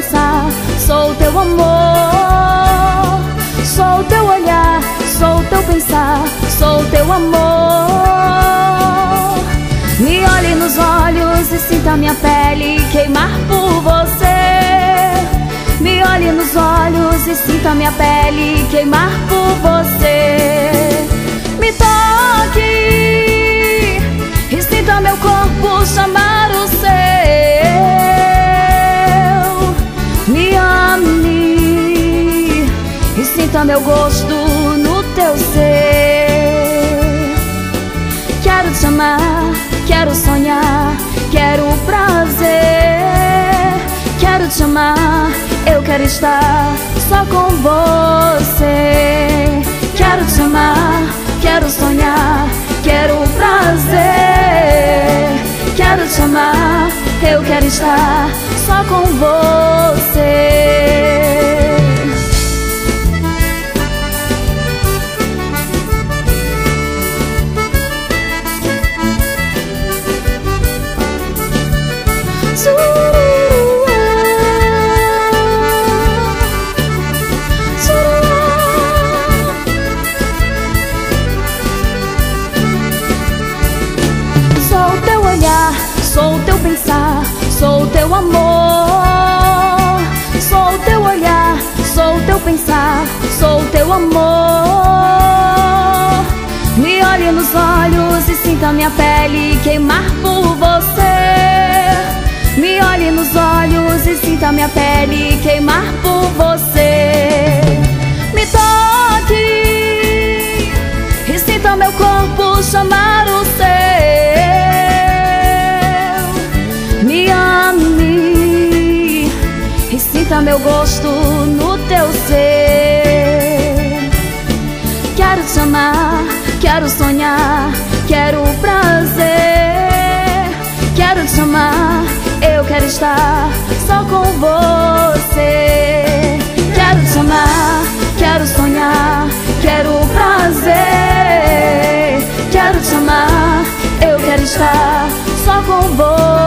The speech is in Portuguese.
pensar, sou teu amor. Sou teu olhar, sou teu pensar, sou teu amor. Me olhe nos olhos e sinta minha pele queimar por você. Me olhe nos olhos e sinta minha pele queimar por você. Me toque e sinta meu corpo chamar o seu. Me ame e sinta meu gosto no teu ser. Quero te amar, quero sonhar, quero prazer. Quero te amar, eu quero estar só com você. Quero te amar, quero sonhar, quero prazer. Quero te amar, eu quero estar só com você. Sou teu pensar, sou teu amor. Sou teu olhar, sou teu pensar, sou teu amor. Me olhe nos olhos e sinta minha pele queimar por você. Me olhe nos olhos e sinta minha pele queimar por você. Me toque e sinta meu corpo chamar o seu. Me ame e sinta meu gosto no teu ser. Quero te amar, quero sonhar, quero prazer. Quero te amar, eu quero estar só com você. Quero te amar, quero sonhar, quero prazer. Quero te amar, eu quero estar só com você.